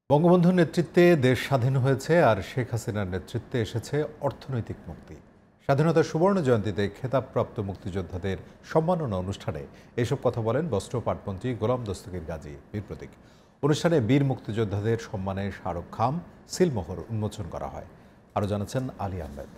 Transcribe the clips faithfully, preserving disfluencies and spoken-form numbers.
বঙ্গবন্ধুর নেতৃত্বে দেশ স্বাধীন হয়েছে আর শেখ হাসিনার নেতৃত্বে এসেছে অর্থনৈতিক মুক্তি। স্বাধীনতার সুবর্ণ জয়ন্তীতে খেতাবপ্রাপ্ত মুক্তিযোদ্ধাদের সম্মাননা অনুষ্ঠানে এসব কথা বলেন বস্ত্র পাটমন্ত্রী গোলাম দস্তগীর গাজী বীর প্রতীক। অনুষ্ঠানে বীর মুক্তিযোদ্ধাদের সম্মানে স্মারকখাম সিলমোহর উন্মোচন করা হয়। আরও জানাচ্ছেন আলী আহমেদ।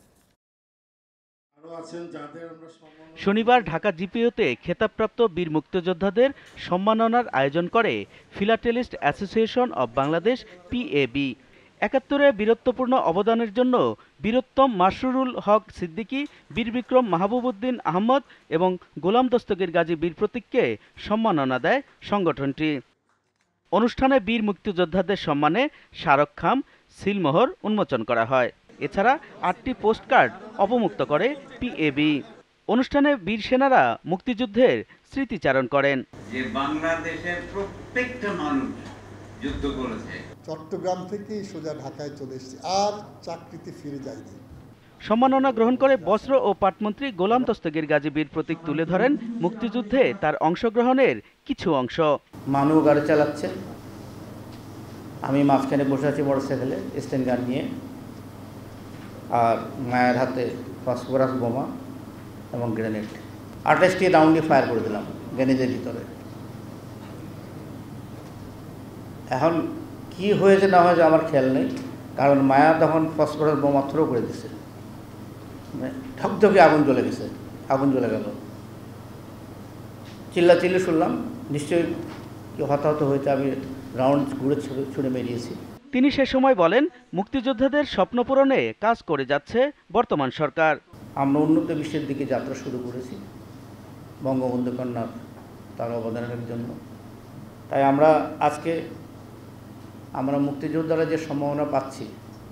শনিবার ঢাকা জিপিওতে খেতাবপ্রাপ্ত বীর মুক্তিযোদ্ধাদের সম্মাননার আয়োজন করে philatelist association of Bangladesh PAB. একাত্তরে বীরত্বপূর্ণ অবদানের জন্য বীরোত্তম মাসরুরুল হক সিদ্দিকী, বীর বিক্রম মাহবুবউদ্দিন আহমদ এবং গোলাম দস্তগীর গাজী বীর প্রতীককে সম্মাননা দেয় সংগঠনটি। অনুষ্ঠানে বীর মুক্তিযোদ্ধাদের সম্মানে স্মারকখাম সিলমোহর উন্মোচন করা হয়। এছাড়া আটটি পোস্টকার্ড অবমুক্ত করে পিএবি। অনুষ্ঠানে বীর সেনারা মুক্তিযুদ্ধের স্মৃতিচারণ করেন। যে বাংলাদেশের প্রত্যেকটা মানুষ যুদ্ধ করেছে। চট্টগ্রাম থেকে সোজা ঢাকায় চলে এসেছে, আর চাকরিতে ফিরে যায়নি। সম্মাননা গ্রহণ করে বস্ত্র ও পাটমন্ত্রী গোলাম দস্তগীর গাজী বীর প্রতীক তুলে ধরেন মুক্তিযুদ্ধে তার অংশগ্রহণের কিছু অংশ। মানু গাড়ি চালাচ্ছে, আমি মাঝখানে বসে আছি মোটরসাইকেলে স্ট্যান্ড গান নিয়ে, আর মায়ের হাতে ফসফরাস বোমা এবং গ্রেনেড। আঠাশটি রাউন্ডে ফায়ার করে দিলাম গ্রেনেডের ভিতরে। এখন কি হয়েছে না হয়েছে আমার খেয়াল নেই, কারণ মায়া তখন ফসফরাস বোমা থ্রো করে দিছে, ঠকঠকে আগুন জ্বলে গেছে, আগুন জ্বলে গেল। চিল্লা চিল্লি শুনলাম, নিশ্চয়ই হতাহত হয়েছে, আমি রাউন্ড ঘুরে ছুড়ে মেরিয়েছি। তিনি সে সময় বলেন, মুক্তিযোদ্ধাদের স্বপ্ন পূরণে কাজ করে যাচ্ছে বর্তমান সরকার। আমরা উন্নত বিশ্বের দিকে যাত্রা শুরু করেছি বঙ্গবন্ধু কন্যার তার অবদানের জন্য। তাই আমরা আজকে আমরা মুক্তিযোদ্ধারা যে সম্ভাবনা পাচ্ছি,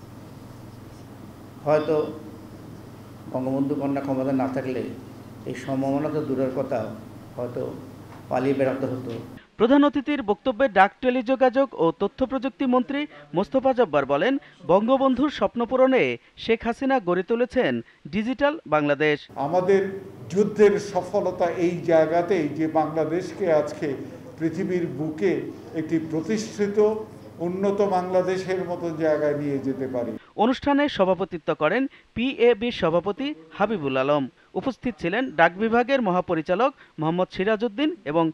হয়তো বঙ্গবন্ধু কন্যা ক্ষমতা না থাকলে এই সম্ভাবনা তো দূরের কথা, হয়তো পালিয়ে বেড়াতে হতো। প্রধান অতিথির বক্তব্যে ডাক, টেলিযোগাযোগ ও তথ্য প্রযুক্তি মন্ত্রী মোস্তফা জব্বার বলেন, বঙ্গবন্ধুর স্বপ্ন পূরণে শেখ হাসিনা গড়ে তুলেছেন ডিজিটাল বাংলাদেশ। আমাদের যুদ্ধের সফলতা এই জায়গাতেই যে বাংলাদেশকে আজকে পৃথিবীর বুকে একটি প্রতিষ্ঠিত উন্নত বাংলাদেশের মতো জায়গায় নিয়ে যেতে পারি। অনুষ্ঠানে সভাপতিত্ব করেন পিএবির সভাপতি হাবিবুল আলম। উপস্থিত ছিলেন ডাক বিভাগের মহাপরিচালক মোহাম্মদ সিরাজউদ্দিন এবং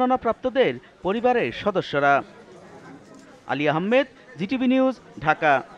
সম্মাননাপ্রাপ্তদের পরিবারের সদস্যরা। Ali Ahmed, GTV news, Dhaka.